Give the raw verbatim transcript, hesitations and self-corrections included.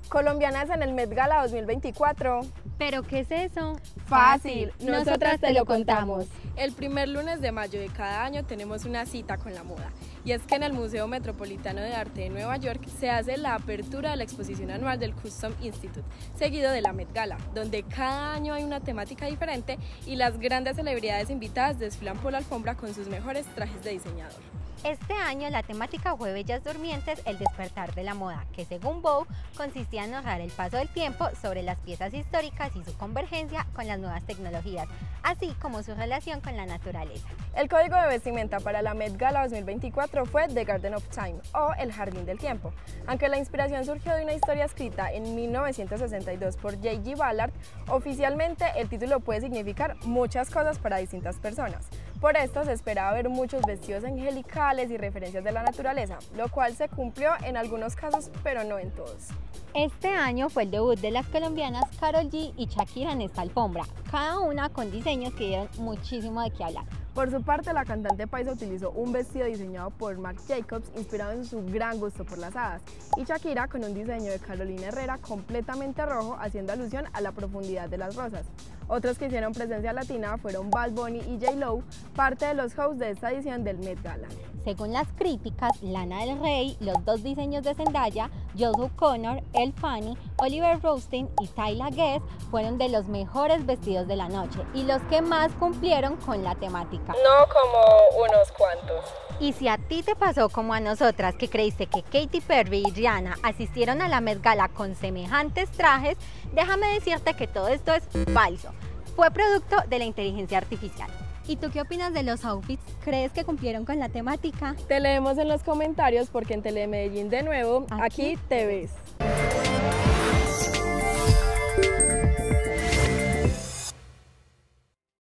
Colombianas en el Met Gala dos mil veinticuatro. ¿Pero qué es eso? Fácil, nosotras te lo contamos. El primer lunes de mayo de cada año tenemos una cita con la moda, y es que en el Museo Metropolitano de Arte de Nueva York se hace la apertura de la exposición anual del Custom Institute, seguido de la Met Gala, donde cada año hay una temática diferente y las grandes celebridades invitadas desfilan por la alfombra con sus mejores trajes de diseñador. Este año la temática fue Bellas Durmientes, el despertar de la moda, que según Vogue consistía en narrar el paso del tiempo sobre las piezas históricas y su convergencia con las nuevas tecnologías, así como su relación con la naturaleza. El código de vestimenta para la Met Gala dos mil veinticuatro fue The Garden of Time, o El Jardín del Tiempo. Aunque la inspiración surgió de una historia escrita en mil novecientos sesenta y dos por J G Ballard, oficialmente el título puede significar muchas cosas para distintas personas. Por esto se esperaba ver muchos vestidos angelicales y referencias de la naturaleza, lo cual se cumplió en algunos casos, pero no en todos. Este año fue el debut de las colombianas Karol G y Shakira en esta alfombra, cada una con diseños que dieron muchísimo de qué hablar. Por su parte, la cantante paisa utilizó un vestido diseñado por Marc Jacobs, inspirado en su gran gusto por las hadas, y Shakira con un diseño de Carolina Herrera completamente rojo, haciendo alusión a la profundidad de las rosas. Otros que hicieron presencia latina fueron Bad Bunny y J Lo, parte de los hosts de esta edición del Met Gala. Según las críticas, Lana del Rey, los dos diseños de Zendaya, Josh O'Connor, Elle Fanning, Oliver Rostein y Tyla Guess fueron de los mejores vestidos de la noche y los que más cumplieron con la temática. No como unos cuantos. Y si a ti te pasó como a nosotras, que creíste que Katy Perry y Rihanna asistieron a la Met Gala con semejantes trajes, déjame decirte que todo esto es falso. Fue producto de la inteligencia artificial. ¿Y tú qué opinas de los outfits? ¿Crees que cumplieron con la temática? Te leemos en los comentarios porque en Telemedellín de nuevo, aquí, aquí te ves.